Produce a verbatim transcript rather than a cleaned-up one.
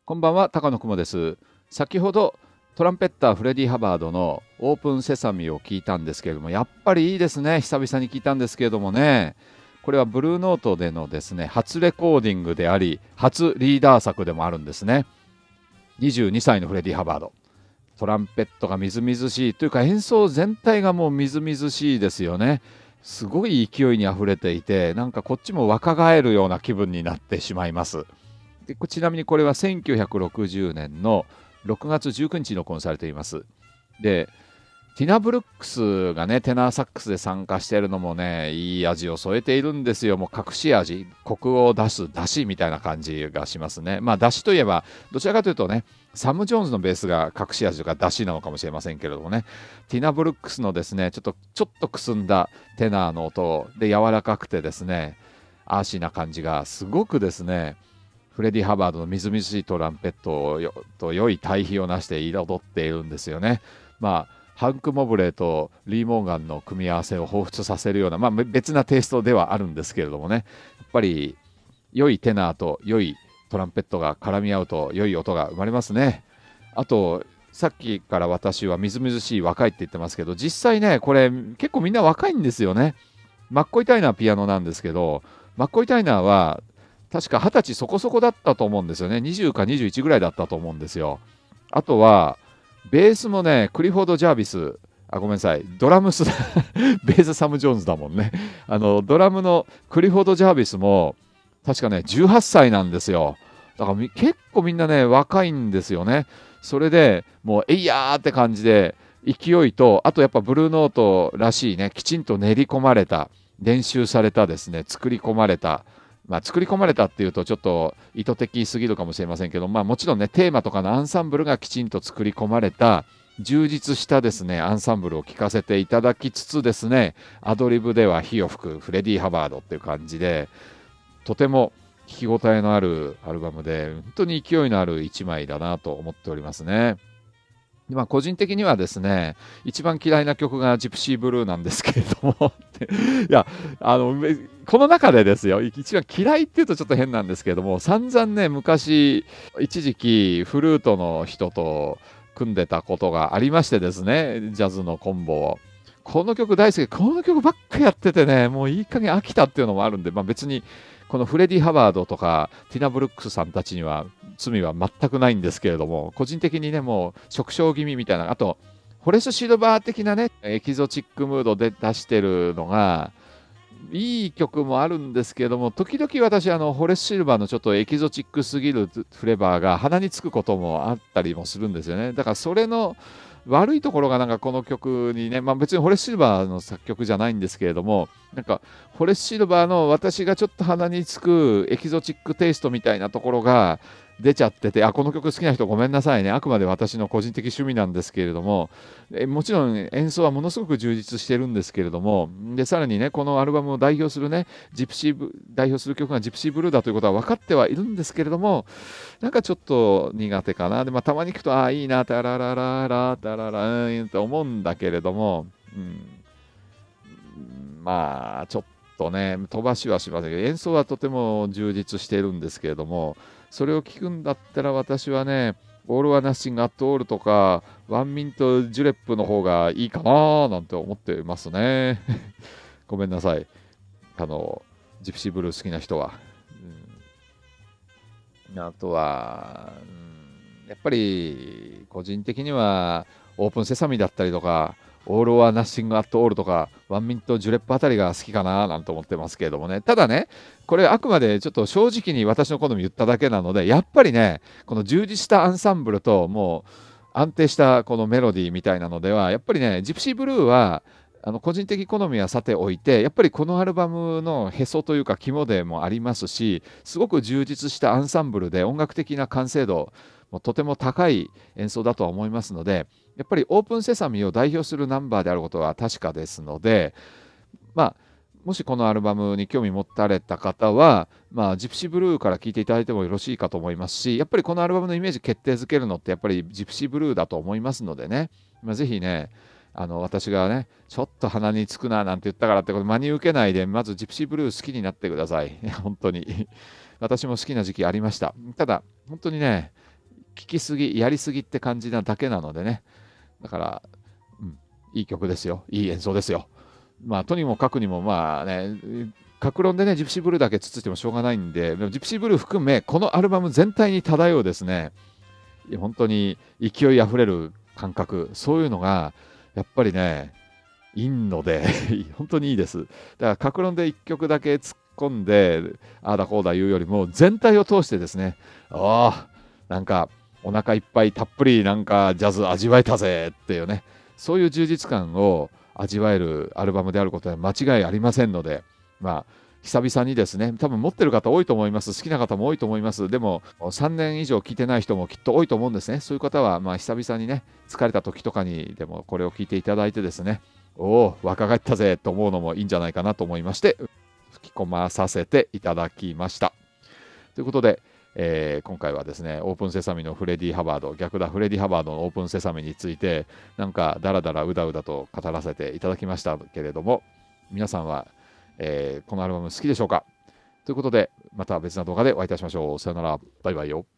こんばんは、高野雲です。先ほどトランペッターフレディ・ハバードのオープンセサミを聞いたんですけれども、やっぱりいいですね。久々に聞いたんですけれどもね、これはブルーノートでのですね、初レコーディングであり、初リーダー作でもあるんですね。にじゅうにさいのフレディ・ハバード。トランペットがみずみずしいというか、演奏全体がもうみずみずしいですよね。すごい勢いにあふれていて、なんかこっちも若返るような気分になってしまいます。でちなみにこれはせんきゅうひゃくろくじゅうねんのろくがつじゅうくにちに録音されています。で、ティナ・ブルックスがね、テナーサックスで参加しているのもね、いい味を添えているんですよ。もう隠し味、コクを出す出汁みたいな感じがしますね。まあ出汁といえば、どちらかというとね、サム・ジョーンズのベースが隠し味とか出汁なのかもしれませんけれどもね、ティナ・ブルックスのですね、ちょっと、ちょっとくすんだテナーの音で柔らかくてですね、アーシーな感じがすごくですね、フレディ・ハバードのみずみずしいトランペットと良い対比をなして彩っているんですよね。まあ、ハンク・モブレーとリー・モーガンの組み合わせを彷彿させるような、まあ、別なテイストではあるんですけれどもね、やっぱり良いテナーと良いトランペットが絡み合うと良い音が生まれますね。あと、さっきから私はみずみずしい若いって言ってますけど、実際ね、これ結構みんな若いんですよね。マッコイ・タイナーはピアノなんですけど、マッコイ・タイナーは確かはたちそこそこだったと思うんですよね。にじゅうかにじゅういちぐらいだったと思うんですよ。あとは、ベースもね、クリフォード・ジャービス、あ、ごめんなさい、ドラムス、ベースサム・ジョーンズだもんね。あの、ドラムのクリフォード・ジャービスも、確かね、じゅうはっさいなんですよ。だから結構みんなね、若いんですよね。それでもう、えいやーって感じで、勢いと、あとやっぱブルーノートらしいね、きちんと練り込まれた、練習されたですね、作り込まれた、まあ、作り込まれたっていうとちょっと意図的すぎるかもしれませんけど、まあ、もちろんねテーマとかのアンサンブルがきちんと作り込まれた充実したですねアンサンブルを聴かせていただきつつですね、アドリブでは火を吹くフレディ・ハバードっていう感じで、とても聴き応えのあるアルバムで本当に勢いのある一枚だなと思っておりますね。まあ、個人的にはですね、一番嫌いな曲がジプシーブルーなんですけれどもいや、あの、この中でですよ、一番嫌いっていうとちょっと変なんですけれども、散々ね、昔、一時期フルートの人と組んでたことがありましてですね、ジャズのコンボを。この曲大好き、この曲ばっかやっててね、もういい加減飽きたっていうのもあるんで、まあ別に、このフレディ・ハバードとかティナ・ブルックスさんたちには罪は全くないんですけれども、個人的にね、もう食傷気味みたいな、あと、フォレスト・シルバー的なね、エキゾチックムードで出してるのが、いい曲もあるんですけれども、時々私、あの、フォレスト・シルバーのちょっとエキゾチックすぎるフレーバーが鼻につくこともあったりもするんですよね。だからそれの悪いところがなんかこの曲にね、まあ別にフォレスト・シルバーの作曲じゃないんですけれども、なんかフォレスト・シルバーの私がちょっと鼻につくエキゾチックテイストみたいなところが出ちゃってて、あ、この曲好きな人ごめんなさいね。あくまで私の個人的趣味なんですけれども、えもちろん演奏はものすごく充実してるんですけれども、で、さらにね、このアルバムを代表するね、ジプシーブ、代表する曲がジプシーブルーだということは分かってはいるんですけれども、なんかちょっと苦手かな。で、まあ、たまに聞くと、ああ、いいな、タララララ、タララーンって思うんだけれども、うん、まあ、ちょっとね、飛ばしはしませんけど、演奏はとても充実しているんですけれども、それを聞くんだったら私はね、オール・はナッシング・アット・オールとか、ワンミント・ジュレップの方がいいかななんて思っていますね。ごめんなさい。あの、ジプシーブルー好きな人は。うん、あとは、うん、やっぱり個人的にはオープンセサミだったりとか、オール・はナッシング・アット・オールとか、ワンミント・ジュレップあたりが好きかななんて思ってますけれどもね。ただね、これあくまでちょっと正直に私の好み言っただけなので、やっぱりね、この充実したアンサンブルと、もう安定したこのメロディーみたいなのでは、やっぱりね、ジプシーブルーは、あの個人的好みはさておいて、やっぱりこのアルバムのへそというか肝でもありますし、すごく充実したアンサンブルで音楽的な完成度もとても高い演奏だとは思いますので、やっぱりオープンセサミを代表するナンバーであることは確かですので、まあ、もしこのアルバムに興味持たれた方は、まあ、ジプシーブルーから聴いていただいてもよろしいかと思いますし、やっぱりこのアルバムのイメージ決定づけるのってやっぱりジプシーブルーだと思いますのでね、まあ、ぜひね、あの私がね、ちょっと鼻につくななんて言ったからってこと真に受けないで、まずジプシーブルー好きになってください。本当に。私も好きな時期ありました。ただ、本当にね、 聴きすぎやりすぎって感じなだけなのでね、だから、うん、いい曲ですよ、いい演奏ですよ。まあとにもかくにもまあね、各論でねジプシーブルーだけつついてもしょうがないんで、ジプシーブルー含めこのアルバム全体に漂うですね、本当に勢いあふれる感覚、そういうのがやっぱりねいいので本当にいいです。だから各論でいっきょくだけ突っ込んでああだこうだ言うよりも、全体を通してですね、ああなんかお腹いっぱいたっぷりなんかジャズ味わえたぜっていうね、そういう充実感を味わえるアルバムであることは間違いありませんので、まあ久々にですね、多分持ってる方多いと思います。好きな方も多いと思います。でもさんねん以上聴いてない人もきっと多いと思うんですね。そういう方はまあ久々にね、疲れた時とかにでもこれを聴いていただいてですね、おお若返ったぜと思うのもいいんじゃないかなと思いまして、吹き込まさせていただきました。ということで、えー今回はですね、オープンセサミのフレディ・ハバード、逆だフレディ・ハバードのオープンセサミについて、なんかだらだらうだうだと語らせていただきましたけれども、皆さんは、えーこのアルバム好きでしょうか？ということで、また別な動画でお会いいたしましょう。さよなら。バイバイよ。